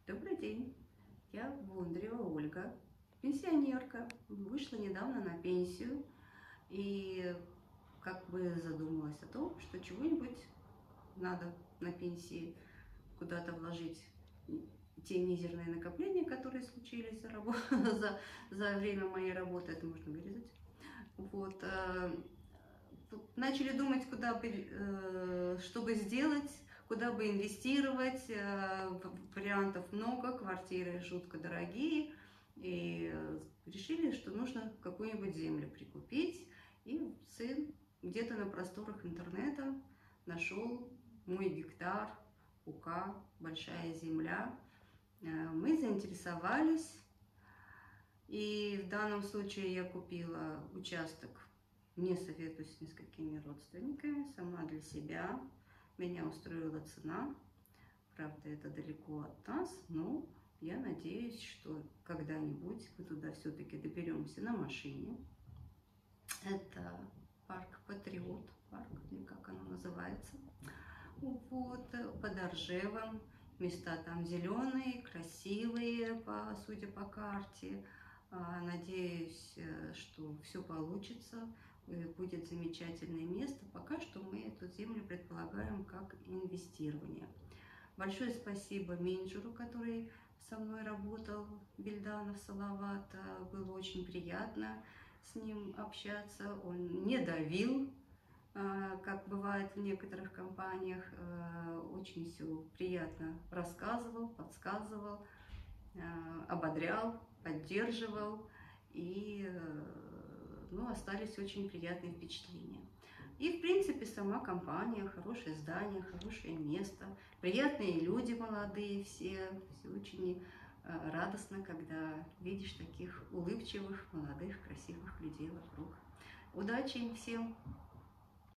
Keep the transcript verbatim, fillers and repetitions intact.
Добрый день, я Бондарева Ольга, пенсионерка, вышла недавно на пенсию и как бы задумалась о том, что чего-нибудь надо на пенсии куда-то вложить те мизерные накопления, которые случились за, рабо... за, за время моей работы, это можно вырезать. Вот. Начали думать, куда бы, чтобы сделать, куда бы инвестировать. Вариантов много, квартиры жутко дорогие. И решили, что нужно какую-нибудь землю прикупить. И сын где-то на просторах интернета нашел мой гектар, УК, большая земля. Мы заинтересовались. И в данном случае я купила участок, не советуюсь ни с какими родственниками, сама для себя. Меня устроила цена. Правда, это далеко от нас, но я надеюсь, что когда-нибудь мы туда все-таки доберемся на машине. Это парк Патриот, парк, или как оно называется. Вот, под Оржевом. Места там зеленые, красивые, по, судя по карте. Надеюсь, что все получится, будет замечательное место. Пока что мы эту землю предполагаем как инвестирование. Большое спасибо менеджеру, который со мной работал, Бельданов Салават. Было очень приятно с ним общаться. Он не давил, как бывает в некоторых компаниях. Очень все приятно рассказывал, подсказывал, ободрял, поддерживал, и ну, остались очень приятные впечатления. И, в принципе, сама компания, хорошее здание, хорошее место, приятные люди молодые все, все очень радостно, когда видишь таких улыбчивых, молодых, красивых людей вокруг. Удачи им всем!